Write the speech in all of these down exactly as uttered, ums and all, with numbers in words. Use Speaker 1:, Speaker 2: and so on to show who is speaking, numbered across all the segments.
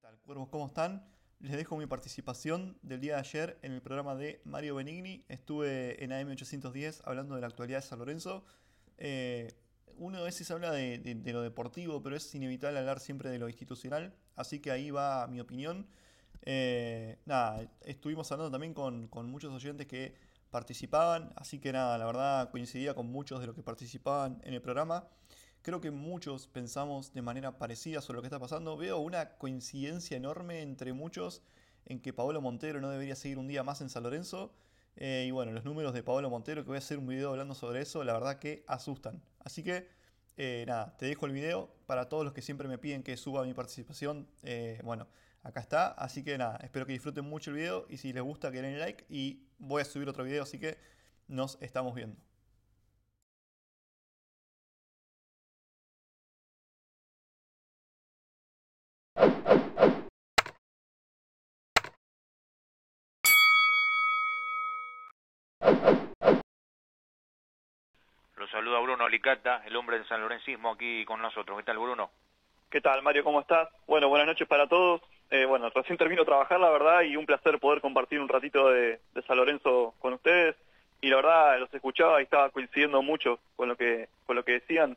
Speaker 1: tal, cuervos? ¿Cómo están? Les dejo mi participación del día de ayer en el programa de Mario Benigni. Estuve en A M ochocientos diez hablando de la actualidad de San Lorenzo. Eh, uno a veces habla de, de- de lo deportivo, pero es inevitable hablar siempre de lo institucional. Así que ahí va mi opinión. Eh, nada, estuvimos hablando también con, con muchos oyentes que participaban. Así que nada, la verdad coincidía con muchos de los que participaban en el programa. Creo que muchos pensamos de manera parecida sobre lo que está pasando. Veo una coincidencia enorme entre muchos en que Paolo Montero no debería seguir un día más en San Lorenzo. Eh, y bueno, los números de Paolo Montero, que voy a hacer un video hablando sobre eso, la verdad que asustan. Así que, eh, nada, te dejo el video para todos los que siempre me piden que suba mi participación. Eh, bueno, acá está. Así que nada, espero que disfruten mucho el video y si les gusta que den like y voy a subir otro video, así que nos estamos viendo.
Speaker 2: Lo saluda Bruno Alicata, el hombre del sanlorencismo, aquí con nosotros. ¿Qué tal, Bruno?
Speaker 3: ¿Qué tal, Mario? ¿Cómo estás? Bueno, buenas noches para todos. Eh, bueno, recién termino de trabajar, la verdad, y un placer poder compartir un ratito de, de San Lorenzo con ustedes. Y la verdad, los escuchaba y estaba coincidiendo mucho con lo que con lo que decían.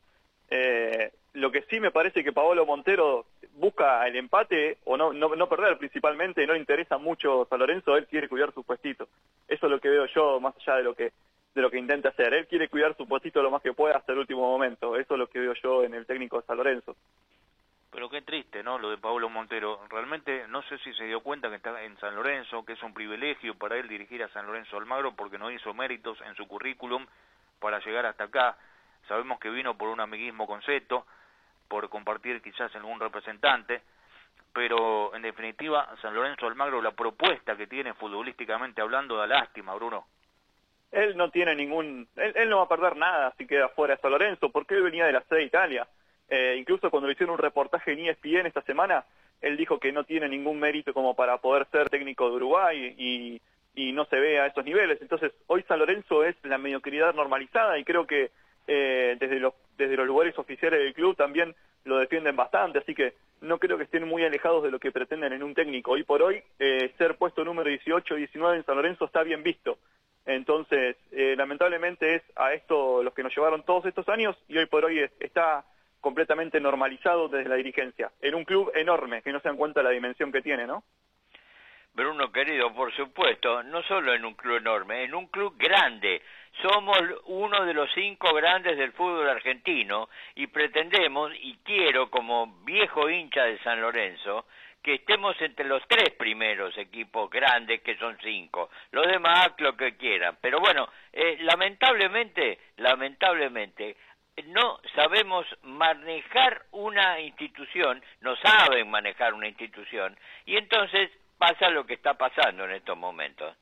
Speaker 3: Eh, lo que sí me parece que Paolo Montero busca el empate, o no, no, no perder principalmente, no le interesa mucho San Lorenzo, él quiere cuidar su puestito. Eso es lo que veo yo, más allá de lo que de lo que intenta hacer. Él quiere cuidar su puestito lo más que pueda hasta el último momento. Eso es lo que veo yo en el técnico de San Lorenzo.
Speaker 2: Pero qué triste, ¿no?, lo de Pablo Montero. Realmente no sé si se dio cuenta que está en San Lorenzo, que es un privilegio para él dirigir a San Lorenzo Almagro porque no hizo méritos en su currículum para llegar hasta acá. Sabemos que vino por un amiguismo con Seto, por compartir quizás en algún representante, pero en definitiva San Lorenzo Almagro, la propuesta que tiene futbolísticamente hablando, da lástima, Bruno.
Speaker 3: Él no tiene ningún... Él, él no va a perder nada si queda fuera de San Lorenzo, porque él venía de la C de Italia. Eh, incluso cuando le hicieron un reportaje en E S P N esta semana, él dijo que no tiene ningún mérito como para poder ser técnico de Uruguay y, y no se ve a esos niveles. Entonces, hoy San Lorenzo es la mediocridad normalizada y creo que eh, desde, los, desde los lugares oficiales del club también lo defienden bastante, así que no creo que estén muy alejados de lo que pretenden en un técnico. Hoy por hoy, eh, ser puesto número dieciocho, diecinueve en San Lorenzo está bien visto. Entonces, eh, lamentablemente es a esto los que nos llevaron todos estos años y hoy por hoy es, está completamente normalizado desde la dirigencia, en un club enorme, que no se dan cuenta de la dimensión que tiene, ¿no?
Speaker 4: Bruno querido, por supuesto, no solo en un club enorme, en un club grande. Somos uno de los cinco grandes del fútbol argentino y pretendemos, y quiero como viejo hincha de San Lorenzo, que estemos entre los tres primeros equipos grandes, que son cinco. Los demás, lo que quieran. Pero bueno, eh, lamentablemente, lamentablemente, no sabemos manejar una institución, no saben manejar una institución, y entonces pasa lo que está pasando en estos momentos.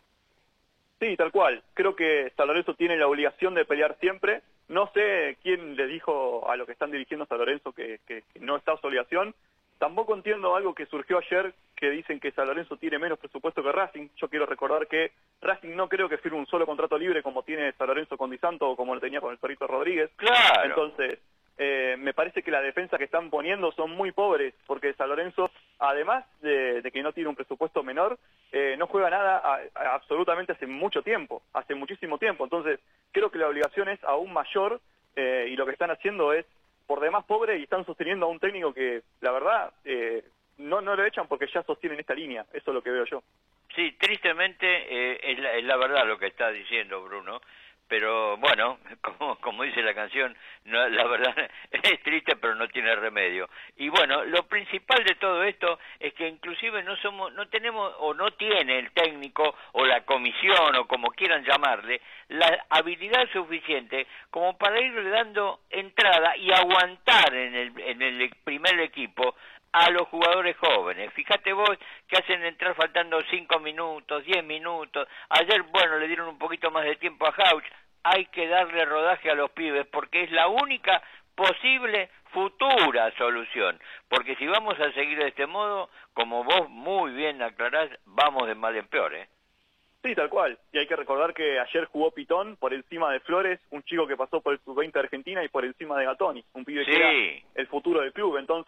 Speaker 3: Sí, tal cual. Creo que San Lorenzo tiene la obligación de pelear siempre. No sé quién le dijo a los que están dirigiendo a San Lorenzo que, que, que no está su obligación. Tampoco entiendo algo que surgió ayer, que dicen que San Lorenzo tiene menos presupuesto que Racing. Yo quiero recordar que Racing no creo que firme un solo contrato libre como tiene San Lorenzo con Di Santo o como lo tenía con el Torito Rodríguez.
Speaker 4: Claro.
Speaker 3: Entonces, eh, me parece que la defensa que están poniendo son muy pobres, porque San Lorenzo, además de, de que no tiene un presupuesto menor, eh, no juega nada a, a, absolutamente hace mucho tiempo, hace muchísimo tiempo. Entonces, creo que la obligación es aún mayor eh, y lo que están haciendo es por demás pobre y están sosteniendo a un técnico que, la verdad, eh, no, no lo echan porque ya sostienen esta línea. Eso es lo que veo yo.
Speaker 4: Sí, tristemente eh, es, la, es la verdad lo que está diciendo Bruno, pero bueno, como, como dice la canción, no, la verdad es triste pero no tiene remedio. Y bueno, lo principal de todo esto es que inclusive no somos, no tenemos o no tiene el técnico o la comisión o como quieran llamarle, la habilidad suficiente como para irle dando entrada y aguantar en el, en el primer equipo a los jugadores jóvenes. Fíjate vos que hacen entrar faltando cinco minutos, diez minutos. Ayer, bueno, le dieron un poquito más de tiempo a Hauch. Hay que darle rodaje a los pibes porque es la única posible futura solución. Porque si vamos a seguir de este modo, como vos muy bien aclarás, vamos de mal en peor, ¿eh?
Speaker 3: Sí, tal cual. Y hay que recordar que ayer jugó Pitón por encima de Flores, un chico que pasó por el sub veinte de Argentina, y por encima de Gatoni, un pibe
Speaker 4: Sí.
Speaker 3: que era el futuro del club. Entonces,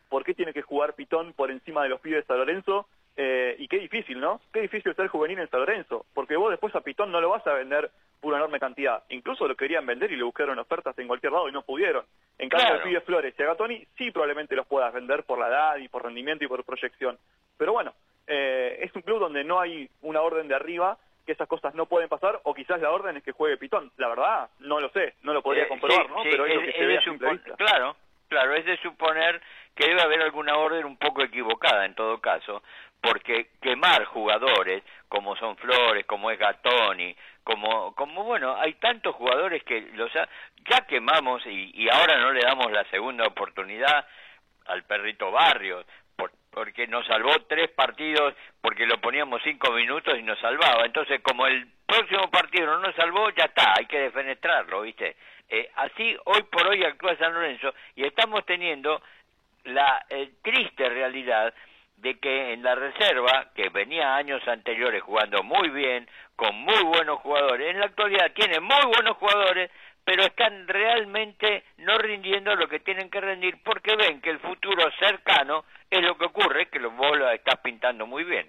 Speaker 3: ¿por qué tiene que jugar Pitón por encima de los pibes de San Lorenzo? Eh, y qué difícil, ¿no? Qué difícil ser juvenil en San Lorenzo, porque vos después a Pitón no lo vas a vender por una enorme cantidad. Incluso lo querían vender y le buscaron ofertas en cualquier lado y no pudieron. En cambio,
Speaker 4: Claro.
Speaker 3: el pibe Flores y a Gatoni sí probablemente los puedas vender por la edad y por rendimiento y por proyección. Pero bueno, eh, es un club donde no hay una orden de arriba, que esas cosas no pueden pasar, o quizás la orden es que juegue Pitón. La verdad, no lo sé, no lo podría
Speaker 4: Eh,
Speaker 3: comprobar,
Speaker 4: sí,
Speaker 3: ¿no?
Speaker 4: sí,
Speaker 3: Pero es,
Speaker 4: es,
Speaker 3: lo que
Speaker 4: es
Speaker 3: se ve
Speaker 4: de
Speaker 3: a simple
Speaker 4: supon-
Speaker 3: vista.
Speaker 4: Claro, claro, es de suponer que debe haber alguna orden un poco equivocada en todo caso, porque quemar jugadores como son Flores, como es Gatoni, como, como bueno, hay tantos jugadores que los ha- ya quemamos y, y ahora no le damos la segunda oportunidad al perrito Barrios, por, porque nos salvó tres partidos porque lo poníamos cinco minutos y nos salvaba. Entonces, como el próximo partido no nos salvó, ya está, hay que defenestrarlo, ¿viste? Eh, así, hoy por hoy actúa San Lorenzo y estamos teniendo la eh, triste realidad de que en la reserva, que venía años anteriores jugando muy bien, con muy buenos jugadores, en la actualidad tiene muy buenos jugadores, pero están realmente no rindiendo lo que tienen que rendir porque ven que el futuro cercano es lo que ocurre, que lo, vos lo estás pintando muy bien.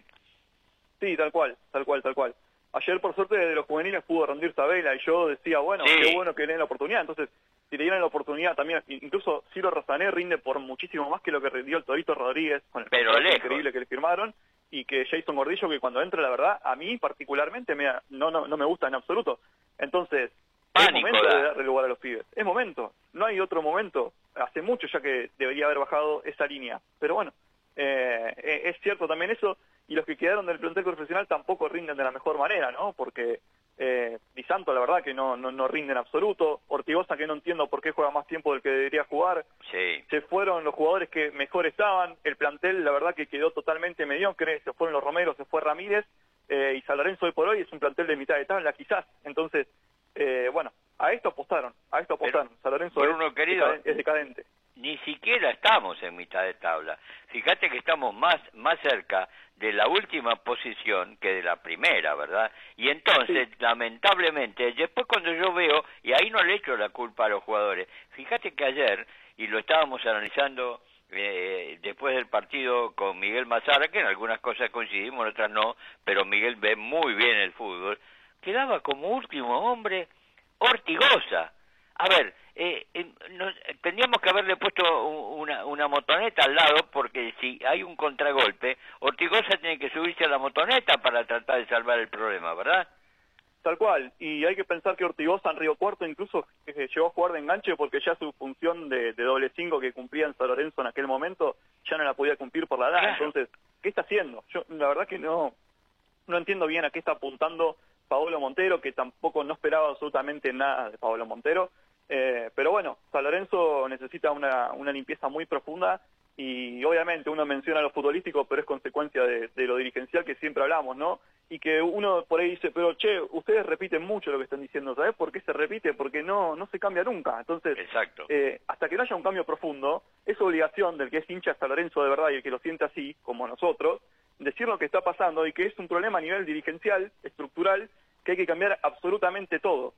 Speaker 3: Sí, tal cual, tal cual, tal cual. Ayer, por suerte, de los juveniles pudo rendir Sabela y yo decía, bueno,
Speaker 4: Sí.
Speaker 3: qué bueno que le den la oportunidad. Entonces, si le dieran la oportunidad también, incluso Ciro Rosané rinde por muchísimo más que lo que rindió el Torito Rodríguez con el
Speaker 4: Pero
Speaker 3: contrato
Speaker 4: lejos.
Speaker 3: increíble que le firmaron, y que Jason Gordillo, que cuando entra, la verdad, a mí particularmente me, no, no, no me gusta en absoluto. Entonces,
Speaker 4: Pánico
Speaker 3: es momento
Speaker 4: da.
Speaker 3: de darle lugar a los pibes. Es momento, no hay otro momento. Hace mucho ya que debería haber bajado esa línea. Pero bueno, eh, eh, es cierto también eso, y los que quedaron del plantel profesional tampoco rinden de la mejor manera, ¿no? Porque eh, Di Santo, la verdad, que no, no, no rinde en absoluto. Ortigosa, que no entiendo por qué juega más tiempo del que debería jugar.
Speaker 4: Sí.
Speaker 3: Se fueron los jugadores que mejor estaban. El plantel, la verdad, que quedó totalmente mediocre. Se fueron los Romero, se fue Ramírez. Eh, y San Lorenzo hoy por hoy es un plantel de mitad de tabla, quizás. Entonces, eh, bueno, a esto apostaron. A esto apostaron. San Lorenzo
Speaker 4: Bruno,
Speaker 3: es,
Speaker 4: querido,
Speaker 3: decaden- es decadente.
Speaker 4: Ni siquiera estamos en mitad de tabla. Fíjate que estamos más, más cerca de la última posición que de la primera, ¿verdad? Y entonces,
Speaker 3: Sí.
Speaker 4: lamentablemente, después cuando yo veo, y ahí no le echo la culpa a los jugadores, fíjate que ayer, y lo estábamos analizando eh, después del partido con Miguel Mazara, que en algunas cosas coincidimos, en otras no, pero Miguel ve muy bien el fútbol, quedaba como último hombre Ortigosa. A ver, eh, eh, nos, tendríamos que haberle puesto u- una, una motoneta al lado, porque si hay un contragolpe, Ortigosa tiene que subirse a la motoneta para tratar de salvar el problema, ¿verdad?
Speaker 3: Tal cual, y hay que pensar que Ortigosa en Río Cuarto incluso eh, llegó a jugar de enganche porque ya su función de, de doble cinco que cumplía en San Lorenzo en aquel momento ya no la podía cumplir por la edad.
Speaker 4: Claro.
Speaker 3: Entonces, ¿qué está haciendo? Yo la verdad que no, no entiendo bien a qué está apuntando Paolo Montero, que tampoco no esperaba absolutamente nada de Paolo Montero. Eh, pero bueno, San Lorenzo necesita una, una limpieza muy profunda y obviamente uno menciona lo futbolístico, pero es consecuencia de, de lo dirigencial que siempre hablamos, ¿no? Y que uno por ahí dice, pero che, ustedes repiten mucho lo que están diciendo, ¿sabes por qué se repite? Porque no no se cambia nunca. Entonces,
Speaker 4: Exacto.
Speaker 3: eh, hasta que no haya un cambio profundo, es obligación del que es hincha de San Lorenzo de verdad y el que lo siente así, como nosotros, decir lo que está pasando y que es un problema a nivel dirigencial, estructural, que hay que cambiar absolutamente todo.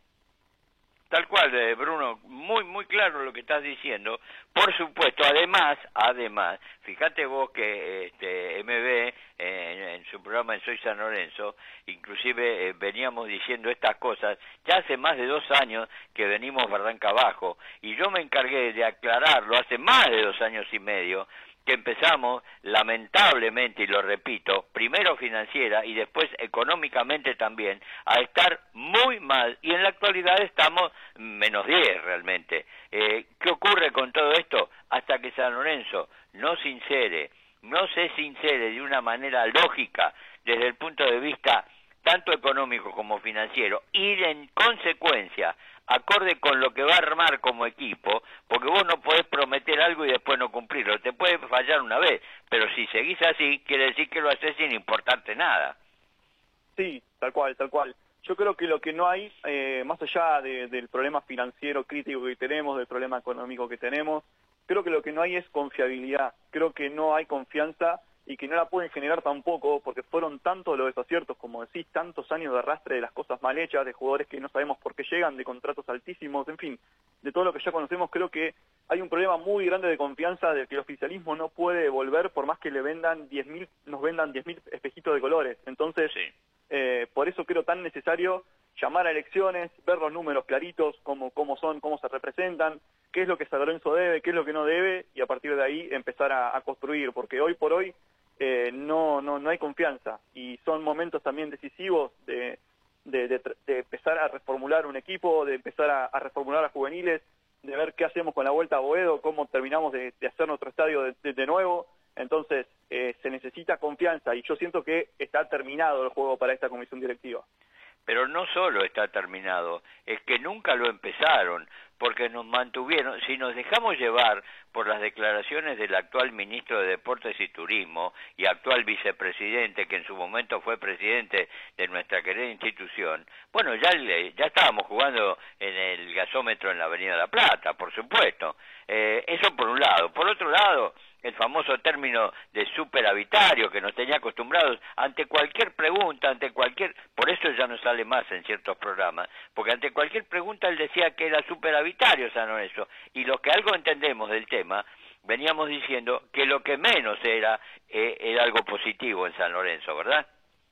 Speaker 4: Tal cual, eh, Bruno, muy muy claro lo que estás diciendo. Por supuesto, además, además, fíjate vos que este M B eh, en, en su programa en Soy San Lorenzo, inclusive eh, veníamos diciendo estas cosas, ya hace más de dos años que venimos barranca abajo, y yo me encargué de aclararlo hace más de dos años y medio, que empezamos, lamentablemente, y lo repito, primero financiera y después económicamente también, a estar muy mal, y en la actualidad estamos menos diez realmente. Eh, ¿Qué ocurre con todo esto? Hasta que San Lorenzo no sincere, no se sincere de una manera lógica, desde el punto de vista tanto económico como financiero, y en consecuencia, acorde con lo que va a armar como equipo, porque vos no podés prometer algo y después no cumplirlo, te puede fallar una vez, pero si seguís así, quiere decir que lo haces sin importarte nada.
Speaker 3: Sí, tal cual, tal cual. Yo creo que lo que no hay, eh, más allá de, del problema financiero crítico que tenemos, del problema económico que tenemos, creo que lo que no hay es confiabilidad, creo que no hay confianza, y que no la pueden generar tampoco, porque fueron tantos los desaciertos, como decís, tantos años de arrastre de las cosas mal hechas, de jugadores que no sabemos por qué llegan, de contratos altísimos, en fin, de todo lo que ya conocemos. Creo que hay un problema muy grande de confianza de que el oficialismo no puede devolver por más que le vendan diez mil, nos vendan diez mil espejitos de colores. Entonces, sí. eh, por eso creo tan necesario llamar a elecciones, ver los números claritos, cómo, cómo son, cómo se representan, qué es lo que San Lorenzo debe, qué es lo que no debe, y a partir de ahí empezar a, a construir, porque hoy por hoy eh, no, no, no hay confianza, y son momentos también decisivos de, de, de, de empezar a reformular un equipo, de empezar a, a reformular a juveniles, de ver qué hacemos con la vuelta a Boedo, cómo terminamos de, de hacer nuestro estadio de, de, de nuevo. Entonces eh, se necesita confianza, y yo siento que está terminado el juego para esta comisión directiva.
Speaker 4: Pero no solo está terminado, es que nunca lo empezaron, porque nos mantuvieron, si nos dejamos llevar por las declaraciones del actual ministro de Deportes y Turismo y actual vicepresidente, que en su momento fue presidente de nuestra querida institución, bueno, ya, ya estábamos jugando en el gasómetro en la Avenida La Plata, por supuesto. Eh, eso por un lado. Por otro lado, el famoso término de superavitario que nos tenía acostumbrados ante cualquier pregunta, ante cualquier, por eso ya no sale más en ciertos programas, porque ante cualquier pregunta él decía que era superavitario San Lorenzo, y los que algo entendemos del tema, veníamos diciendo que lo que menos era, eh, era algo positivo en San Lorenzo, ¿verdad?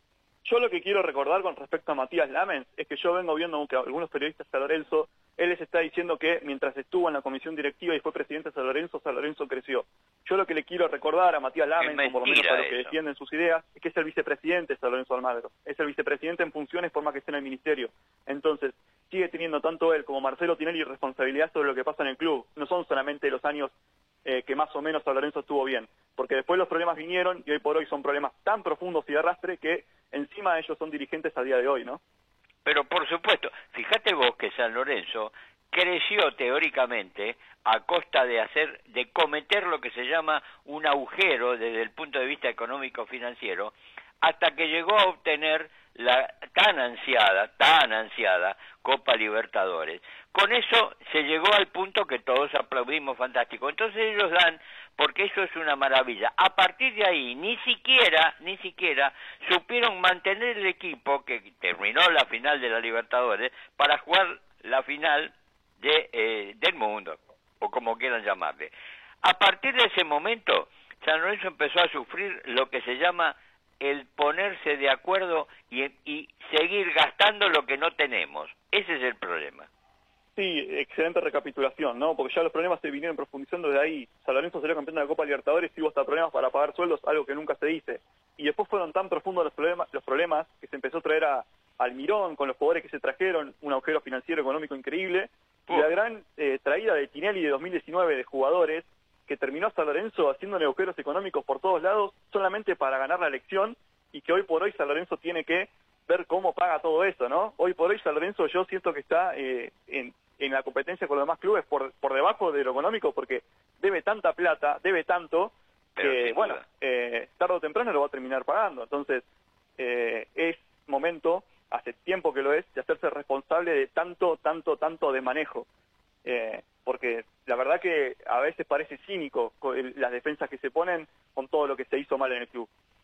Speaker 3: Yo lo que quiero recordar con respecto a Matías Lamens es que yo vengo viendo que algunos periodistas de San Lorenzo, él les está diciendo que mientras estuvo en la comisión directiva y fue presidente de San Lorenzo, San Lorenzo creció. Yo lo que le quiero recordar a Matías Lamens, o por lo menos a los que defienden sus ideas, es que es el vicepresidente de San Lorenzo Almagro. Es el vicepresidente en funciones por más que esté en el ministerio. Entonces, sigue teniendo tanto él como Marcelo Tinelli responsabilidad sobre lo que pasa en el club. No son solamente los años eh, que más o menos San Lorenzo estuvo bien, porque después los problemas vinieron y hoy por hoy son problemas tan profundos y de arrastre que encima de ellos son dirigentes a día de hoy, ¿no?
Speaker 4: Pero por supuesto, fíjate vos que San Lorenzo creció teóricamente a costa de hacer, de cometer lo que se llama un agujero desde el punto de vista económico-financiero, hasta que llegó a obtener la tan ansiada, tan ansiada Copa Libertadores. Con eso se llegó al punto que todos aplaudimos, fantástico. Entonces ellos dan, porque eso es una maravilla. A partir de ahí, ni siquiera, ni siquiera supieron mantener el equipo que terminó la final de la Libertadores para jugar la final de, eh, del mundo, o como quieran llamarle. A partir de ese momento, San Lorenzo empezó a sufrir lo que se llama el ponerse de acuerdo y, y seguir gastando lo que no tenemos. Ese es el problema.
Speaker 3: Sí, excelente recapitulación, ¿no? Porque ya los problemas se vinieron profundizando desde ahí. San Lorenzo salió campeón de la Copa Libertadores y hubo hasta problemas para pagar sueldos, algo que nunca se dice. Y después fueron tan profundos los problemas, los problemas que se empezó a traer a Almirón con los jugadores que se trajeron, un agujero financiero económico increíble, uh. y la gran eh, traída de Tinelli de dos mil diecinueve de jugadores que terminó a San Lorenzo haciendo agujeros económicos por todos lados solamente para ganar la elección, y que hoy por hoy San Lorenzo tiene que ver cómo paga todo eso, ¿no? Hoy por hoy San Lorenzo yo siento que está eh, en, en la competencia con los demás clubes por, por debajo de lo económico, porque debe tanta plata, debe tanto,
Speaker 4: Pero
Speaker 3: que bueno, eh, tarde o temprano lo va a terminar pagando. Entonces eh, es momento, hace tiempo que lo es, de hacerse responsable de tanto, tanto, tanto de manejo. Eh, porque la verdad que a veces parece cínico las defensas que se ponen con todo lo que se hizo mal en el club.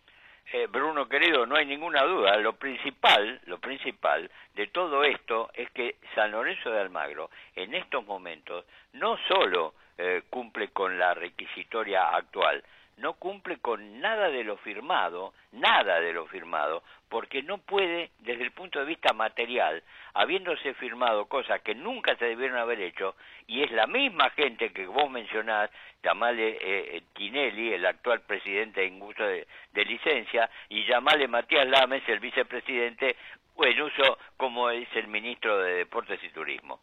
Speaker 4: Eh, Bruno querido, no hay ninguna duda, lo principal, lo principal de todo esto es que San Lorenzo de Almagro en estos momentos no solo eh, cumple con la requisitoria actual, no cumple con nada de lo firmado, nada de lo firmado, porque no puede, desde el punto de vista material, habiéndose firmado cosas que nunca se debieron haber hecho, y es la misma gente que vos mencionás, llamale eh, Tinelli, el actual presidente en uso de, de licencia, y llamale Matías Lamens, el vicepresidente, en uso como es el ministro de Deportes y Turismo.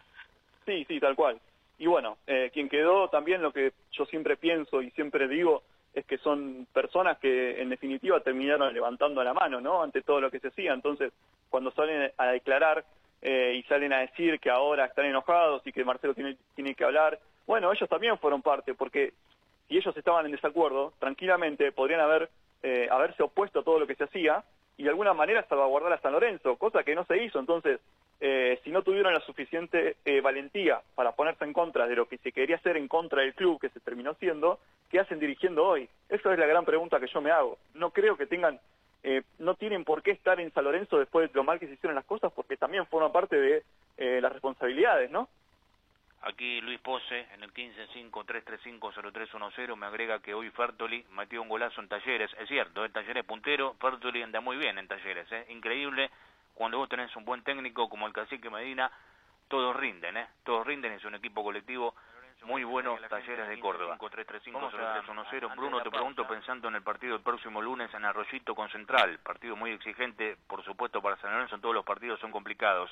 Speaker 3: Sí, sí, tal cual. Y bueno, eh, quien quedó también, lo que yo siempre pienso y siempre digo, es que son personas que en definitiva terminaron levantando la mano, ¿no?, ante todo lo que se hacía. Entonces, cuando salen a declarar eh, y salen a decir que ahora están enojados y que Marcelo tiene, tiene que hablar, bueno, ellos también fueron parte, porque si ellos estaban en desacuerdo, tranquilamente podrían haber eh, haberse opuesto a todo lo que se hacía y de alguna manera salvaguardar a San Lorenzo, cosa que no se hizo. Entonces, eh, si no tuvieron la suficiente eh, valentía para ponerse en contra de lo que se quería hacer en contra del club, que se terminó haciendo, ¿qué hacen dirigiendo hoy? Esa es la gran pregunta que yo me hago. No creo que tengan, eh, no tienen por qué estar en San Lorenzo después de lo mal que se hicieron las cosas, porque también forma parte de eh, las responsabilidades, ¿no?
Speaker 2: Aquí Luis Pose, en el quince cinco tres tres cinco cero tres uno cero, me agrega que hoy Fertoli metió un golazo en Talleres. Es cierto, el Talleres puntero, Fertoli anda muy bien en Talleres, ¿eh? Increíble, cuando vos tenés un buen técnico como el Cacique Medina, todos rinden, ¿eh? Todos rinden, es un equipo colectivo muy bueno, Talleres de Córdoba. cinco tres tres cinco cero tres uno cero. Bruno, te pregunto, pensando en el partido el próximo lunes en Arroyito con Central, partido muy exigente, por supuesto, para San Lorenzo, todos los partidos son complicados.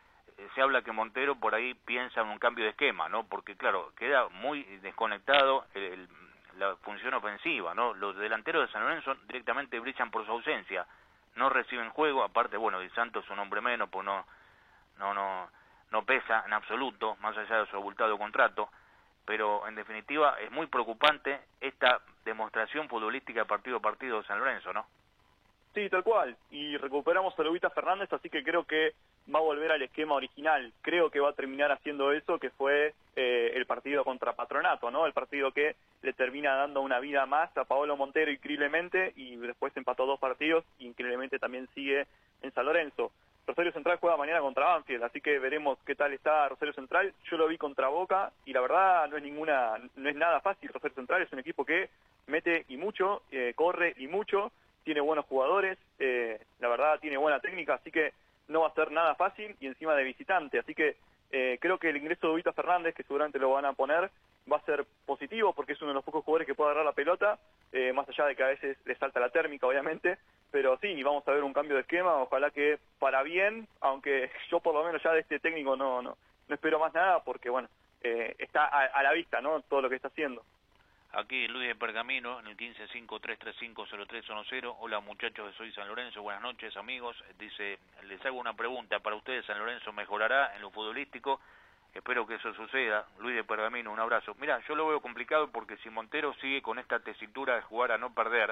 Speaker 2: Se habla que Montero por ahí piensa en un cambio de esquema, ¿no? Porque, claro, queda muy desconectado el, el, la función ofensiva, ¿no? Los delanteros de San Lorenzo directamente brillan por su ausencia, no reciben juego, aparte, bueno, Di Santos es un hombre menos, pues no, no, no, no pesa en absoluto, más allá de su abultado contrato, pero en definitiva es muy preocupante esta demostración futbolística partido a partido de San Lorenzo, ¿no?
Speaker 3: Sí, tal cual, y recuperamos a Lobita Fernández, así que creo que va a volver al esquema original. Creo que va a terminar haciendo eso, que fue eh, el partido contra Patronato, ¿no? El partido que le termina dando una vida más a Paolo Montero increíblemente, y después empató dos partidos, y increíblemente también sigue en San Lorenzo. Rosario Central juega mañana contra Banfield, así que veremos qué tal está Rosario Central. Yo lo vi contra Boca, y la verdad no es ninguna, no es nada fácil. Rosario Central es un equipo que mete y mucho, eh, corre y mucho, tiene buenos jugadores, eh, la verdad tiene buena técnica, así que no va a ser nada fácil, y encima de visitante, así que eh, creo que el ingreso de Lobita Fernández, que seguramente lo van a poner, va a ser positivo, porque es uno de los pocos jugadores que puede agarrar la pelota, eh, más allá de que a veces le salta la térmica, obviamente, pero sí, vamos a ver un cambio de esquema, ojalá que para bien, aunque yo por lo menos ya de este técnico no no, no espero más nada, porque bueno, eh, está a, a la vista, ¿no?, todo lo que está haciendo.
Speaker 2: Aquí Luis de Pergamino, en el quince cinco tres tres cinco cero tres uno cero. Hola muchachos de Soy San Lorenzo, buenas noches amigos. Dice, les hago una pregunta, para ustedes San Lorenzo mejorará en lo futbolístico, espero que eso suceda. Luis de Pergamino, un abrazo. Mira, yo lo veo complicado porque si Montero sigue con esta tesitura de jugar a no perder,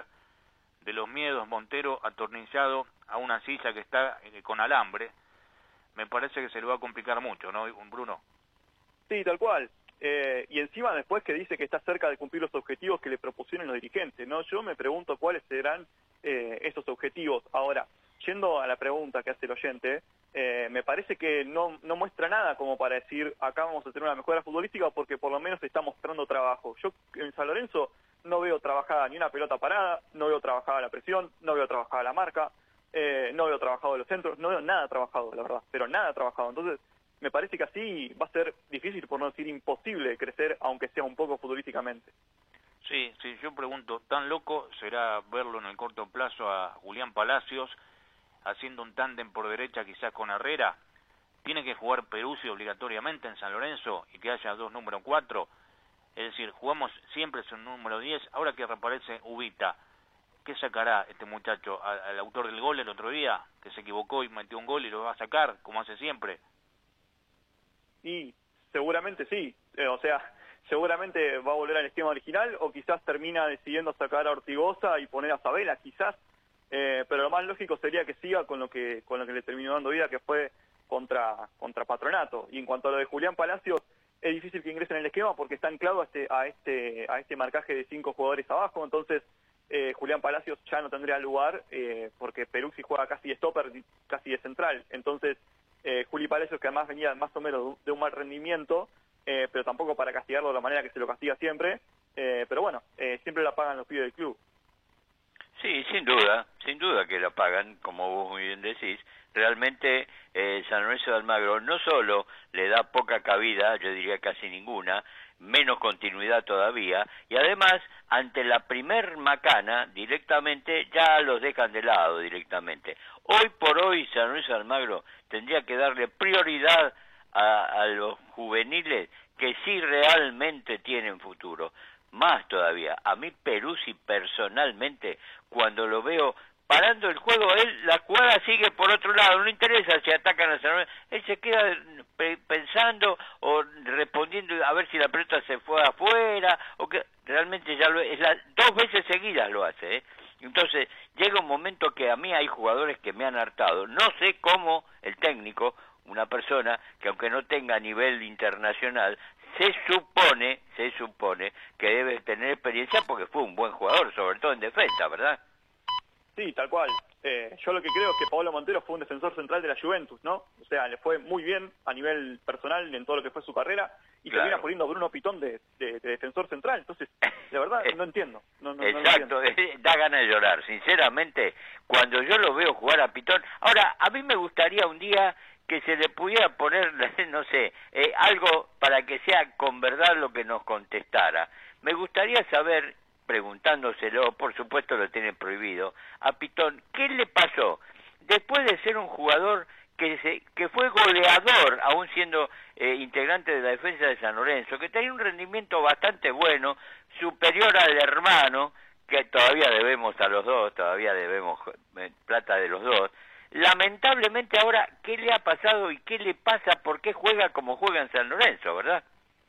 Speaker 2: de los miedos, Montero atornillado a una silla que está eh, con alambre, me parece que se le va a complicar mucho, ¿no, Bruno?
Speaker 3: Sí, tal cual. Eh, y encima después que dice que está cerca de cumplir los objetivos que le propusieron los dirigentes, ¿no? Yo me pregunto cuáles serán eh, esos objetivos. Ahora, yendo a la pregunta que hace el oyente, eh, me parece que no, no muestra nada como para decir acá vamos a tener una mejora futbolística, porque por lo menos está mostrando trabajo. Yo en San Lorenzo no veo trabajada ni una pelota parada, no veo trabajada la presión, no veo trabajada la marca, eh, no veo trabajado los centros, no veo nada trabajado, la verdad, pero nada trabajado. Entonces, me parece que así va a ser difícil, por no decir imposible, crecer, aunque sea un poco futbolísticamente.
Speaker 2: Sí, sí, yo pregunto, ¿tan loco será verlo en el corto plazo a Julián Palacios haciendo un tándem por derecha quizás con Herrera? ¿Tiene que jugar Peruzzi obligatoriamente en San Lorenzo y que haya dos número cuatro? Es decir, jugamos siempre sin número diez, ahora que reaparece Ubita, ¿qué sacará este muchacho al, al autor del gol el otro día, que se equivocó y metió un gol y lo va a sacar, como hace siempre?
Speaker 3: Y seguramente sí, eh, o sea, seguramente va a volver al esquema original, o quizás termina decidiendo sacar a Ortigoza y poner a Sabela, quizás, eh, pero lo más lógico sería que siga con lo que con lo que le terminó dando vida, que fue contra contra Patronato. Y en cuanto a lo de Julián Palacios, es difícil que ingrese en el esquema porque está anclado a este a este a este marcaje de cinco jugadores abajo, entonces eh, Julián Palacios ya no tendría lugar, eh, porque Peruzzi juega casi de stopper, casi de central, entonces Eh, Juli Palacios, que además venía más o menos de un mal rendimiento, eh, pero tampoco para castigarlo de la manera que se lo castiga siempre, eh, pero bueno, eh, siempre la pagan los pibes del club.
Speaker 4: Sí, sin duda, sin duda que la pagan, como vos muy bien decís. Realmente eh, San Lorenzo de Almagro no solo le da poca cabida, yo diría casi ninguna, menos continuidad todavía, y además ante la primer macana directamente ya los dejan de lado directamente. Hoy por hoy San Lorenzo de Almagro tendría que darle prioridad a, a los juveniles que sí realmente tienen futuro. Más todavía, a mí Peruzzi personalmente, cuando lo veo parando el juego, él la jugada sigue por otro lado, no interesa si atacan a San Lorenzo, él se queda pe pensando o respondiendo a ver si la pelota se fue afuera, o que realmente ya lo es, la, dos veces seguidas lo hace, ¿eh? Entonces, llega un momento que a mí hay jugadores que me han hartado. No sé cómo el técnico, una persona que aunque no tenga nivel internacional, se supone, se supone que debe tener experiencia porque fue un buen jugador, sobre todo en defensa, ¿verdad?
Speaker 3: Sí, tal cual. Eh, yo lo que creo es que Paolo Montero fue un defensor central de la Juventus, ¿no? O sea, le fue muy bien a nivel personal en todo lo que fue su carrera y
Speaker 4: Claro.
Speaker 3: termina poniendo a Bruno Pitón de, de, de defensor central. Entonces, de verdad, no entiendo. No, no, no lo
Speaker 4: Exacto,
Speaker 3: entiendo.
Speaker 4: da ganas de llorar, sinceramente, cuando yo lo veo jugar a Pitón. Ahora, a mí me gustaría un día que se le pudiera poner, no sé, eh, algo para que sea con verdad lo que nos contestara. Me gustaría saber, preguntándoselo, por supuesto lo tiene prohibido, a Pitón, ¿qué le pasó? Después de ser un jugador que se, que fue goleador, aún siendo eh, integrante de la defensa de San Lorenzo, que tenía un rendimiento bastante bueno, superior al hermano, que todavía debemos a los dos, todavía debemos eh, plata de los dos. Lamentablemente ahora, ¿qué le ha pasado y qué le pasa? ¿Por qué juega como juega en San Lorenzo, verdad?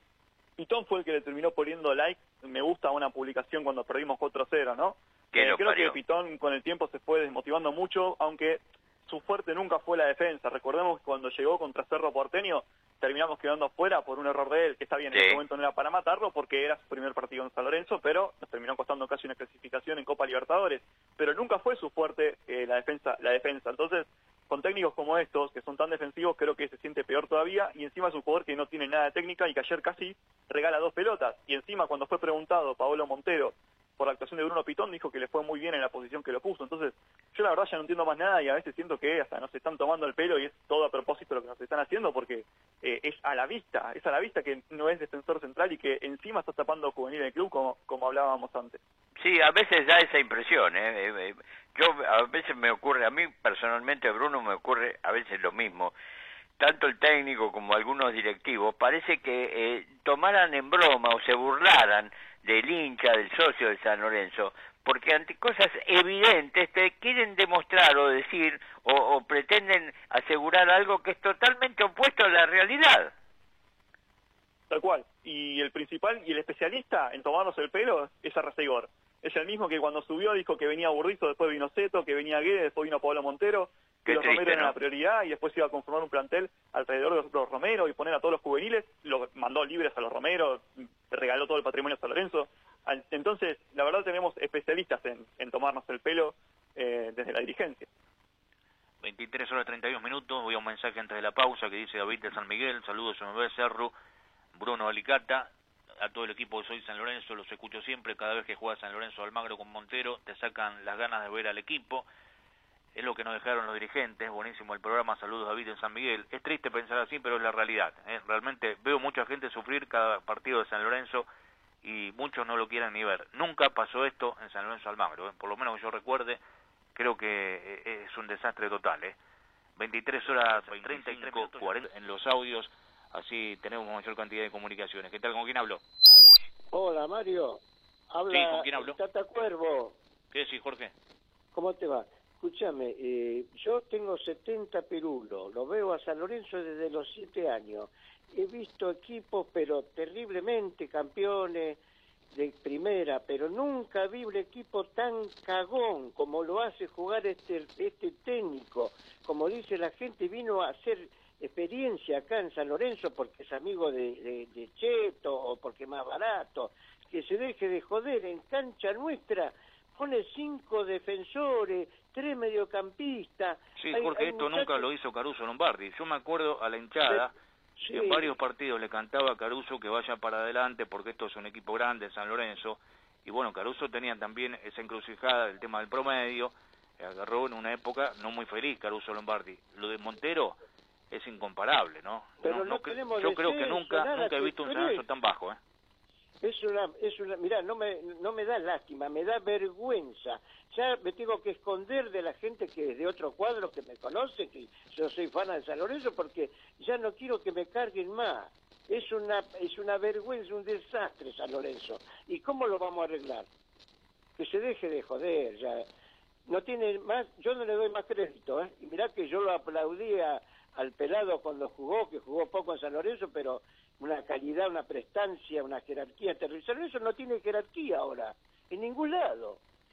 Speaker 3: Pitón fue el que le terminó poniendo like, me gusta, a una publicación cuando perdimos cuatro cero, ¿no?
Speaker 4: Que
Speaker 3: Eh,
Speaker 4: lo
Speaker 3: creo
Speaker 4: parió.
Speaker 3: que Pitón con el tiempo se fue desmotivando mucho, aunque su fuerte nunca fue la defensa. Recordemos que cuando llegó contra Cerro Porteño terminamos quedando afuera por un error de él, que está bien, en
Speaker 4: Sí.
Speaker 3: ese momento no era para matarlo porque era su primer partido en San Lorenzo, pero nos terminó costando casi una clasificación en Copa Libertadores. Pero nunca fue su fuerte eh, la defensa, la defensa. Entonces, con técnicos como estos, que son tan defensivos, creo que se siente peor todavía, y encima es un jugador que no tiene nada de técnica y que ayer casi regala dos pelotas. Y encima, cuando fue preguntado Paolo Montero por la actuación de Bruno Pitón, dijo que le fue muy bien en la posición que lo puso. Entonces, yo la verdad ya no entiendo más nada y a veces siento que hasta nos están tomando el pelo y es todo a propósito lo que nos están haciendo, porque eh, es a la vista, es a la vista que no es defensor central y que encima está tapando juvenil en el club, como, como hablábamos antes.
Speaker 4: Sí, a veces da esa impresión, ¿eh? Eh, eh, Yo, a veces me ocurre, a mí personalmente, Bruno, me ocurre a veces lo mismo. Tanto el técnico como algunos directivos parece que eh, tomaran en broma o se burlaran del hincha, del socio de San Lorenzo, porque ante cosas evidentes te quieren demostrar o decir o, o pretenden asegurar algo que es totalmente opuesto a la realidad.
Speaker 3: Tal cual. Y el principal y el especialista en tomarnos el pelo es Arreceigor. Es el mismo que cuando subió dijo que venía Burdizo, después vino Zeto, que venía Guedes, después vino Pablo Montero, que
Speaker 4: Qué
Speaker 3: los
Speaker 4: triste,
Speaker 3: Romero eran
Speaker 4: ¿no?
Speaker 3: la prioridad y después iba a conformar un plantel alrededor de los, los Romero y poner a todos los juveniles, los mandó libres a los Romero, regaló todo el patrimonio a San Lorenzo. Entonces, la verdad tenemos especialistas en, en tomarnos el pelo eh, desde la dirigencia.
Speaker 2: veintitrés horas treinta y un minutos, voy a un mensaje antes de la pausa que dice David de San Miguel, saludos a M B Cerro, Bruno Alicata, a todo el equipo de Soy San Lorenzo, los escucho siempre, cada vez que juega San Lorenzo Almagro con Montero, te sacan las ganas de ver al equipo, es lo que nos dejaron los dirigentes, buenísimo el programa, saludos David de San Miguel, es triste pensar así, pero es la realidad, ¿eh? Realmente veo mucha gente sufrir cada partido de San Lorenzo y muchos no lo quieren ni ver, nunca pasó esto en San Lorenzo Almagro, ¿eh? Por lo menos que yo recuerde, creo que eh, es un desastre total, ¿eh? veintitrés horas treinta y cinco, cuarenta en los audios, así tenemos mayor cantidad de comunicaciones. ¿Qué tal? ¿Con quién hablo?
Speaker 5: Hola, Mario. Habla
Speaker 2: Sí, ¿con quién hablo?
Speaker 5: Tata Cuervo.
Speaker 2: ¿Qué decís, Jorge?
Speaker 5: ¿Cómo te va? Escúchame, eh, yo tengo setenta pirulos, lo veo a San Lorenzo desde los siete años. He visto equipos, pero terriblemente campeones de primera, pero nunca vi un equipo tan cagón como lo hace jugar este, este técnico. Como dice la gente, vino a hacer experiencia acá en San Lorenzo porque es amigo de, de, de Cheto o porque es más barato. Que se deje de joder, en cancha nuestra pone cinco defensores, tres mediocampistas.
Speaker 2: Sí,
Speaker 5: Hay-
Speaker 2: Jorge,
Speaker 5: hay
Speaker 2: esto
Speaker 5: muchachos-
Speaker 2: nunca lo hizo Caruso Lombardi. Yo me acuerdo a la hinchada,
Speaker 5: Sí.
Speaker 2: en varios partidos le cantaba a Caruso que vaya para adelante porque esto es un equipo grande, San Lorenzo. Y bueno, Caruso tenía también esa encrucijada del tema del promedio, agarró en una época no muy feliz Caruso Lombardi. Lo de Montero es incomparable, ¿no?
Speaker 5: Pero
Speaker 2: No-
Speaker 5: no
Speaker 2: no cre-
Speaker 5: tenemos
Speaker 2: yo creo que
Speaker 5: descenso,
Speaker 2: nunca
Speaker 5: nada
Speaker 2: nunca he
Speaker 5: que
Speaker 2: visto un San
Speaker 5: creer.
Speaker 2: Lorenzo tan bajo, ¿eh?
Speaker 5: Es una, es una, mirá, no me, no me da lástima, me da vergüenza. Ya me tengo que esconder de la gente que es de otro cuadro que me conoce, que yo soy fan de San Lorenzo, porque ya no quiero que me carguen más. Es una, es una vergüenza, un desastre San Lorenzo. ¿Y cómo lo vamos a arreglar? Que se deje de joder, ya. No tiene más, yo no le doy más crédito, ¿eh? Y mirá que yo lo aplaudía al pelado cuando jugó, que jugó poco en San Lorenzo, pero una calidad, una prestancia, una jerarquía terrible. San Lorenzo no tiene jerarquía ahora, en ningún lado.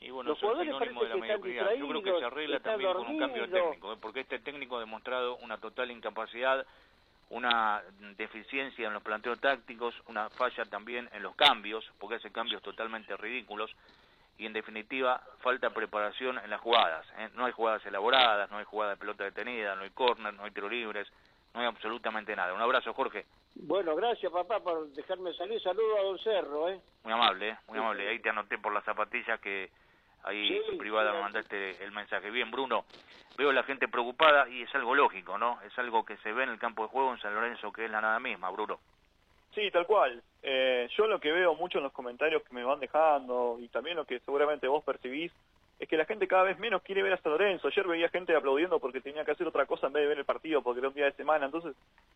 Speaker 2: Y bueno,
Speaker 5: Los
Speaker 2: eso es
Speaker 5: jugadores
Speaker 2: sinónimo de la
Speaker 5: parece que están
Speaker 2: mediocridad. Yo creo que se arregla
Speaker 5: están
Speaker 2: también con un cambio de
Speaker 5: dormidos.
Speaker 2: técnico, ¿eh? Porque este técnico ha demostrado una total incapacidad, una deficiencia en los planteos tácticos, una falla también en los cambios, porque hace cambios totalmente ridículos, y en definitiva falta preparación en las jugadas, ¿eh? No hay jugadas elaboradas, no hay jugadas de pelota detenida, no hay córner, no hay tiro libres, no hay absolutamente nada. Un abrazo, Jorge.
Speaker 5: Bueno, gracias, papá, por dejarme salir. Saludo a don Cerro, ¿eh?
Speaker 2: Muy amable, ¿eh? Muy
Speaker 5: Sí,
Speaker 2: amable.
Speaker 5: sí.
Speaker 2: Ahí te anoté por las zapatillas que ahí
Speaker 5: Sí,
Speaker 2: en privada
Speaker 5: sí,
Speaker 2: me mandaste el mensaje. Bien, Bruno, veo a la gente preocupada y es algo lógico, ¿no? Es algo que se ve en el campo de juego en San Lorenzo, que es la nada misma, Bruno.
Speaker 3: Sí, tal cual. Eh, yo lo que veo mucho en los comentarios que me van dejando y también lo que seguramente vos percibís es que la gente cada vez menos quiere ver a San Lorenzo. Ayer veía gente aplaudiendo porque tenía que hacer otra cosa en vez de ver el partido porque era un día de semana. Entonces,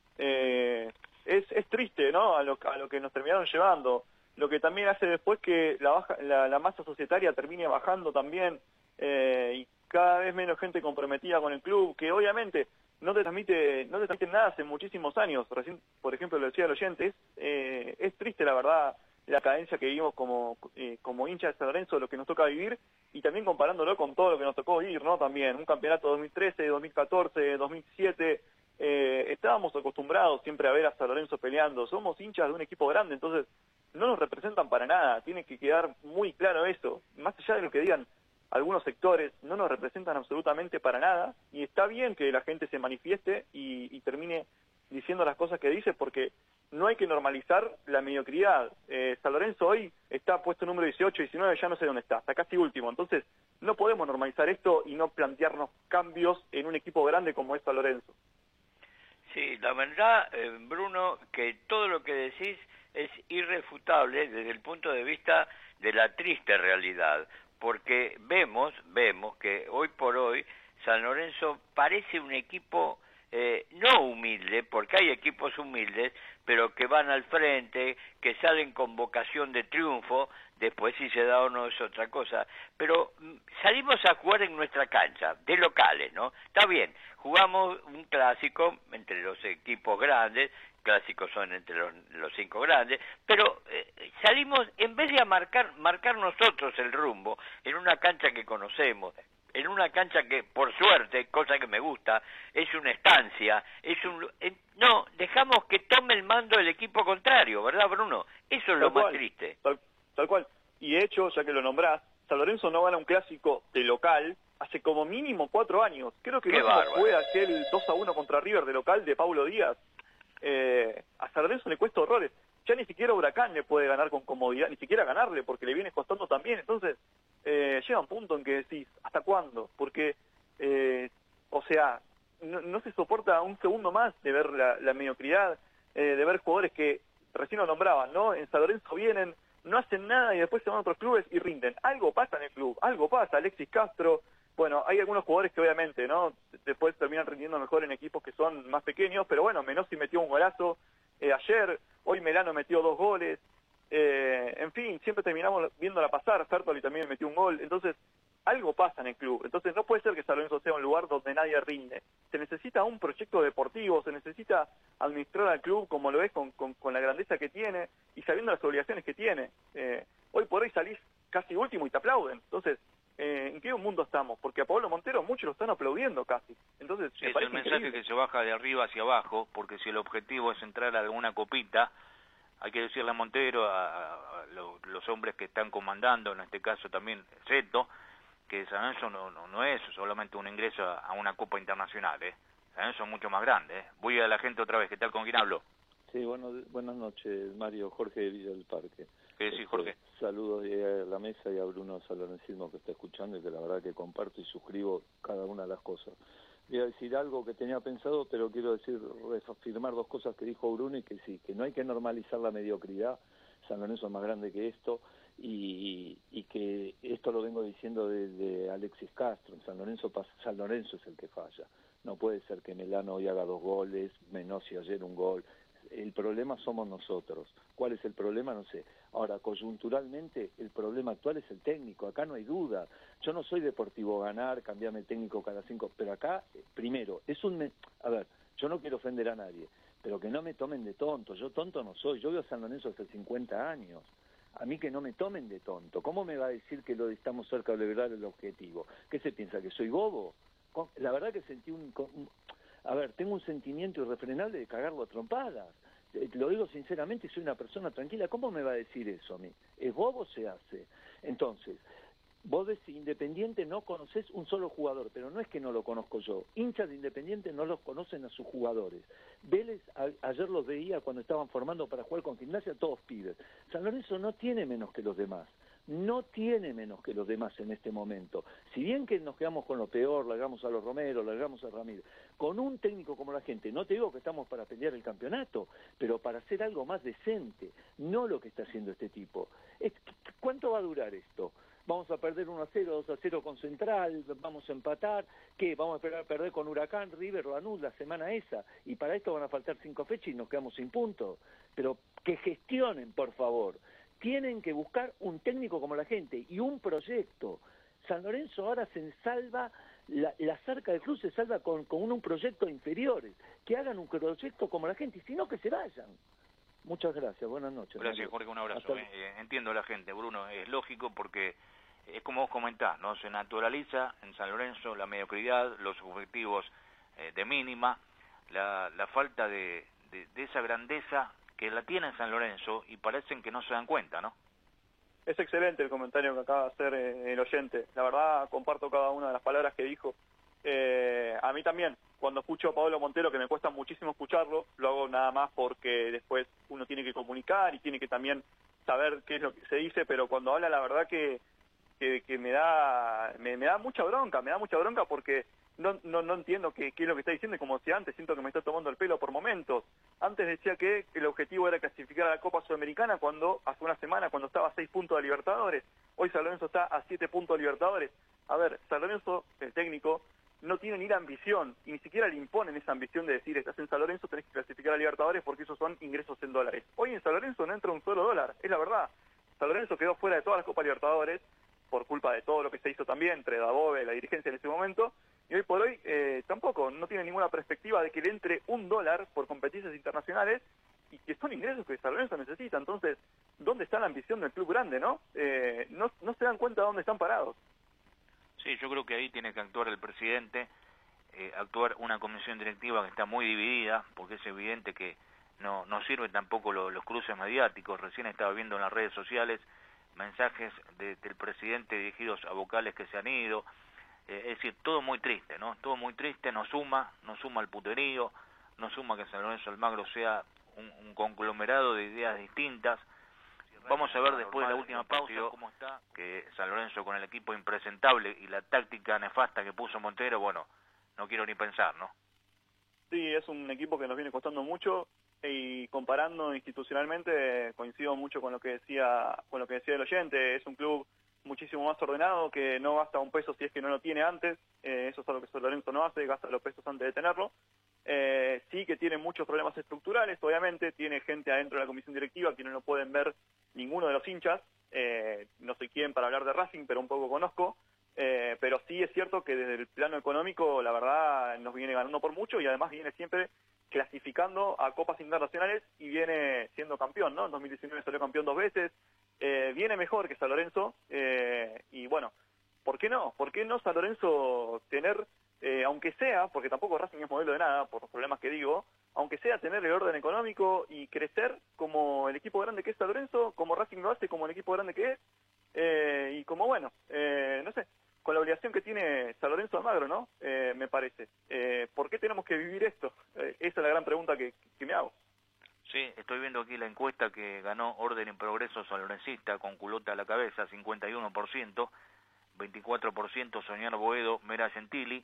Speaker 3: eh, es, es triste, ¿no? A lo, a lo que nos terminaron llevando. Lo que también hace después que la, baja, la, la masa societaria termine bajando también eh, y cada vez menos gente comprometida con el club, que obviamente no te transmite no te transmite nada hace muchísimos años. Recién, por ejemplo, lo decía el oyente, es, eh, es triste la verdad la cadencia que vivimos como eh, como hincha de San Lorenzo, lo que nos toca vivir, y también comparándolo con todo lo que nos tocó vivir, ¿no? También un campeonato dos mil trece, dos mil catorce, dos mil siete, eh, estábamos acostumbrados siempre a ver a San Lorenzo peleando, somos hinchas de un equipo grande, entonces no nos representan para nada, tiene que quedar muy claro eso, más allá de lo que digan algunos sectores, no nos representan absolutamente para nada, y está bien que la gente se manifieste y, y termine diciendo las cosas que dice, porque no hay que normalizar la mediocridad. Eh, San Lorenzo hoy está puesto número dieciocho, diecinueve, ya no sé dónde está, está casi último, entonces no podemos normalizar esto y no plantearnos cambios en un equipo grande como es San Lorenzo.
Speaker 4: Sí, la verdad, eh, Bruno, que todo lo que decís es irrefutable desde el punto de vista de la triste realidad, porque vemos, vemos que hoy por hoy San Lorenzo parece un equipo eh, no humilde, porque hay equipos humildes, pero que van al frente, que salen con vocación de triunfo, después si se da o no es otra cosa, pero salimos a jugar en nuestra cancha, de locales, ¿no? Está bien, jugamos un clásico entre los equipos grandes, clásicos son entre los, los cinco grandes, pero eh, salimos, en vez de a marcar, marcar nosotros el rumbo, en una cancha que conocemos, en una cancha que, por suerte, cosa que me gusta, es una estancia, es un... Eh, no, dejamos que tome el mando el equipo contrario, ¿verdad, Bruno? Eso es lo más triste.
Speaker 3: Tal, tal cual. Y de hecho, ya que lo nombrás, San Lorenzo no gana un clásico de local hace como mínimo cuatro años. Creo que el último fue aquel dos a uno contra River de local de Paulo Díaz. Eh, a San Lorenzo le cuesta horrores. Ya ni siquiera Huracán le puede ganar con comodidad, ni siquiera ganarle, porque le viene costando también. Entonces, eh, llega un punto en que decís, ¿hasta cuándo? Porque, eh, o sea, no, no se soporta un segundo más de ver la, la mediocridad, eh, de ver jugadores que recién lo nombraban, ¿no? En San Lorenzo vienen, no hacen nada y después se van a otros clubes y rinden. Algo pasa en el club, algo pasa. Alexis Castro, bueno, hay algunos jugadores que obviamente, ¿no? Después terminan rindiendo mejor en equipos que son más pequeños, pero bueno, Menossi metió un golazo eh, ayer, hoy Melano metió dos goles, eh, en fin, siempre terminamos viéndola pasar, Fertoli también metió un gol, entonces algo pasa en el club, entonces no puede ser que San Lorenzo sea un lugar donde nadie rinde, se necesita un proyecto deportivo, se necesita administrar al club como lo es, con, con, con la grandeza que tiene y sabiendo las obligaciones que tiene. Eh, hoy por hoy salís casi último y te aplauden, entonces Eh, ¿en qué mundo estamos? Porque a Pablo Montero muchos lo están aplaudiendo casi. Entonces,
Speaker 2: sí, es el mensaje increíble. Que se baja de arriba hacia abajo, porque si el objetivo es entrar a alguna copita, hay que decirle a Montero, a, a lo, los hombres que están comandando, en este caso también Zeto, que San Lorenzo no, no, no es solamente un ingreso a, a una copa internacional, ¿eh? San Lorenzo es mucho más grande, ¿eh? Voy a la gente otra vez, ¿qué tal? ¿Con quién hablo?
Speaker 6: Sí, bueno, buenas noches, Mario, Jorge de Villa del Parque.
Speaker 2: ¿Qué decís, Jorge?
Speaker 6: Este, saludos a la mesa y a Bruno Salorencismo que está escuchando y que la verdad que comparto y suscribo cada una de las cosas. Voy a decir algo que tenía pensado, pero quiero decir, reafirmar dos cosas que dijo Bruno y que sí, que no hay que normalizar la mediocridad, San Lorenzo es más grande que esto, y, y que esto lo vengo diciendo desde Alexis Castro, San Lorenzo, San Lorenzo es el que falla. No puede ser que Melano hoy haga dos goles, Menossi ayer un gol. El problema somos nosotros. ¿Cuál es el problema? No sé. Ahora, coyunturalmente, el problema actual es el técnico. Acá no hay duda. Yo no soy deportivo ganar, cambiarme el técnico cada cinco... Pero acá, primero, es un... A ver, yo no quiero ofender a nadie, pero que no me tomen de tonto. Yo tonto no soy. Yo veo a San Lorenzo hace cincuenta años. a mí que no me tomen de tonto. ¿Cómo me va a decir que lo estamos cerca de lograr el objetivo? ¿Qué se piensa, que soy bobo? La verdad que sentí un... un a ver, tengo un sentimiento irrefrenable de cagarlo a trompadas. Lo digo sinceramente, soy una persona tranquila. ¿Cómo me va a decir eso a mí? ¿Es bobo? Se hace. Entonces, vos de Independiente no conocés un solo jugador, pero no es que no lo conozco yo. Hinchas de Independiente no los conocen a sus jugadores. Vélez, a, ayer los veía cuando estaban formando para jugar con Gimnasia, todos pibes. San Lorenzo no tiene menos que los demás. No tiene menos que los demás en este momento. Si bien que nos quedamos con lo peor, largamos a los Romero, largamos a Ramírez, con un técnico como la gente, no te digo que estamos para pelear el campeonato, pero para hacer algo más decente, no lo que está haciendo este tipo. Es, ¿cuánto va a durar esto? Vamos a perder uno a cero, dos a cero con Central, vamos a empatar, ¿qué? Vamos a esperar a perder con Huracán, River, Lanús la semana esa, y para esto van a faltar cinco fechas y nos quedamos sin puntos. Pero que gestionen, por favor. Tienen que buscar un técnico como la gente y un proyecto. San Lorenzo ahora se salva, la, la cerca del club se salva con, con un proyecto inferiores. Que hagan un proyecto como la gente, y si no, que se vayan. Muchas gracias, buenas noches.
Speaker 2: Gracias, Jorge, un abrazo. Eh. Eh, entiendo a la gente, Bruno, es lógico porque es como vos comentás, ¿no? Se naturaliza en San Lorenzo la mediocridad, los objetivos eh, de mínima, la, la falta de, de, de esa grandeza que la tiene en San Lorenzo y parecen que no se dan cuenta, ¿no?
Speaker 3: Es excelente el comentario que acaba de hacer eh, el oyente. La verdad, comparto cada una de las palabras que dijo. Eh, a mí también, cuando escucho a Pablo Montero, que me cuesta muchísimo escucharlo, lo hago nada más porque después uno tiene que comunicar y tiene que también saber qué es lo que se dice, pero cuando habla, la verdad que, que, que me da me, me da mucha bronca, me da mucha bronca porque no no no entiendo qué, qué es lo que está diciendo, y como decía antes, siento que me está tomando el pelo por momentos. Antes decía que el objetivo era clasificar a la Copa Sudamericana cuando hace una semana, cuando estaba a seis puntos de Libertadores. Hoy San Lorenzo está a siete puntos de Libertadores. A ver, San Lorenzo, el técnico, no tiene ni la ambición, y ni siquiera le imponen esa ambición de decir, estás en San Lorenzo, tenés que clasificar a Libertadores porque esos son ingresos en dólares. Hoy en San Lorenzo no entra un solo dólar, es la verdad. San Lorenzo quedó fuera de todas las Copas Libertadores por culpa de todo lo que se hizo también entre Dabove y la dirigencia en ese momento, y hoy por hoy eh, tampoco, no tiene ninguna perspectiva de que le entre un dólar por competencias internacionales, y que son ingresos que San Lorenzo necesita. Entonces, ¿dónde está la ambición del club grande, no? Eh, no, no se dan cuenta de dónde están parados.
Speaker 2: Sí, yo creo que ahí tiene que actuar el presidente, eh, actuar una comisión directiva que está muy dividida, porque es evidente que no, no sirven tampoco lo, los cruces mediáticos. Recién estaba viendo en las redes sociales mensajes de, del presidente dirigidos a vocales que se han ido, eh, es decir, todo muy triste, ¿no? Todo muy triste, no suma, no suma el puterío, no suma que San Lorenzo Almagro sea un, un conglomerado de ideas distintas. Vamos a ver después de la última pausa cómo está, que San Lorenzo con el equipo impresentable y la táctica nefasta que puso Montero, bueno, no quiero ni pensar, ¿no?
Speaker 3: Sí, es un equipo que nos viene costando mucho, y comparando institucionalmente coincido mucho con lo que decía con lo que decía el oyente. Es un club muchísimo más ordenado, que no gasta un peso si es que no lo tiene antes. Eh, eso es algo que San Lorenzo no hace, gasta los pesos antes de tenerlo. Eh, sí que tiene muchos problemas estructurales, obviamente, tiene gente adentro de la comisión directiva que no lo pueden ver ninguno de los hinchas. Eh, no soy quien para hablar de Racing, pero un poco conozco. Eh, pero sí es cierto que desde el plano económico, la verdad, nos viene ganando por mucho, y además viene siempre clasificando a copas internacionales y viene siendo campeón, ¿no? En dos mil diecinueve salió campeón dos veces, eh, viene mejor que San Lorenzo, eh, y bueno, ¿por qué no? ¿Por qué no San Lorenzo tener, eh, aunque sea, porque tampoco Racing es modelo de nada, por los problemas que digo, aunque sea tener el orden económico y crecer como el equipo grande que es San Lorenzo, como Racing lo hace, como el equipo grande que es, eh, y como bueno, eh, no sé, con la obligación que tiene San Lorenzo Almagro, ¿no? Eh, me parece. Eh, ¿Por qué tenemos que vivir esto? Eh, esa es la gran pregunta que, que me hago.
Speaker 2: Sí, estoy viendo aquí la encuesta que ganó Orden y Progreso sanlorencista, con culota a la cabeza, cincuenta y uno por ciento, veinticuatro por ciento Soñar Boedo, Mera Gentili,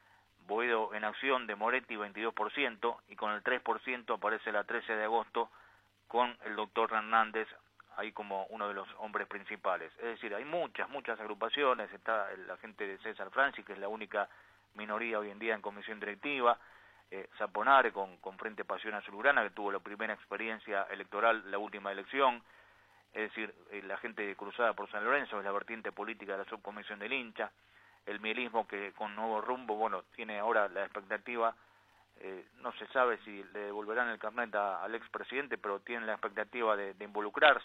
Speaker 2: Boedo en Acción de Moretti, veintidós por ciento, y con el tres por ciento aparece la trece de agosto con el doctor Hernández ahí como uno de los hombres principales. Es decir, hay muchas, muchas agrupaciones, está la gente de César Franci, que es la única minoría hoy en día en comisión directiva, eh, Zaponare con, con Frente Pasión Azulgrana, que tuvo la primera experiencia electoral, la última elección, es decir, eh, la gente de Cruzada por San Lorenzo, es la vertiente política de la subcomisión del hincha, el mielismo que con Nuevo Rumbo, bueno, tiene ahora la expectativa, eh, no se sabe si le devolverán el carnet a, al expresidente, pero tienen la expectativa de, de involucrarse,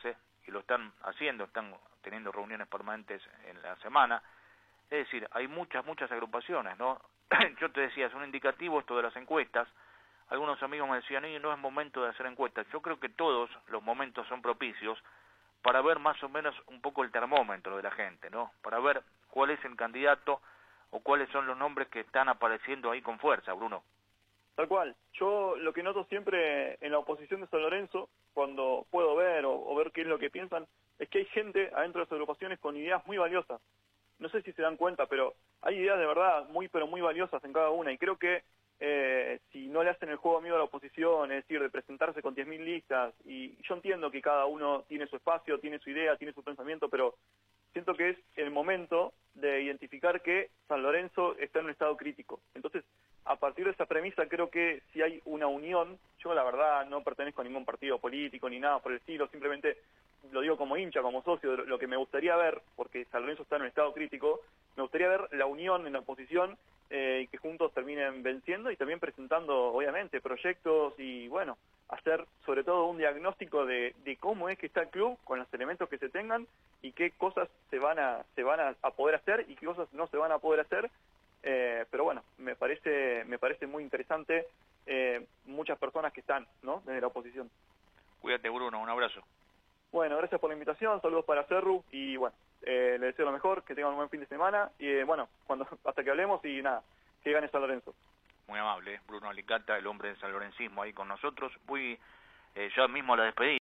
Speaker 2: y lo están haciendo, están teniendo reuniones permanentes en la semana. Es decir, hay muchas, muchas agrupaciones, ¿no? Yo te decía, es un indicativo esto de las encuestas. Algunos amigos me decían, y no es momento de hacer encuestas. Yo creo que todos los momentos son propicios para ver más o menos un poco el termómetro de la gente, ¿no? Para ver cuál es el candidato o cuáles son los nombres que están apareciendo ahí con fuerza, Bruno.
Speaker 3: Tal cual. Yo lo que noto siempre en la oposición de San Lorenzo, cuando puedo ver o, o ver qué es lo que piensan, es que hay gente adentro de las agrupaciones con ideas muy valiosas. No sé si se dan cuenta, pero hay ideas de verdad muy, pero muy valiosas en cada una. Y creo que eh, si no le hacen el juego amigo a la oposición, es decir, de presentarse con diez mil listas, y yo entiendo que cada uno tiene su espacio, tiene su idea, tiene su pensamiento, pero siento que es el momento de identificar que San Lorenzo está en un estado crítico. Entonces, a partir de esa premisa, creo que si hay una unión, yo la verdad no pertenezco a ningún partido político ni nada por el estilo, simplemente lo digo como hincha, como socio, lo que me gustaría ver, porque San Lorenzo está en un estado crítico, me gustaría ver la unión en la oposición eh, y que juntos terminen venciendo y también presentando, obviamente, proyectos y, bueno, hacer sobre todo un diagnóstico de, de cómo es que está el club con los elementos que se tengan y qué cosas se van a se van a, a poder hacer y qué cosas no se van a poder hacer. Eh, pero bueno, me parece me parece muy interesante eh, muchas personas que están, ¿no?, desde la oposición.
Speaker 2: Cuídate, Bruno, un abrazo.
Speaker 3: Bueno, gracias por la invitación, saludos para Cerru y bueno, eh, les deseo lo mejor, que tengan un buen fin de semana y eh, bueno, cuando hasta que hablemos y nada, que gane San Lorenzo.
Speaker 2: Muy amable, ¿eh? Bruno Alicata, el hombre del sanlorencismo ahí con nosotros. Voy eh, ya mismo a la despedida.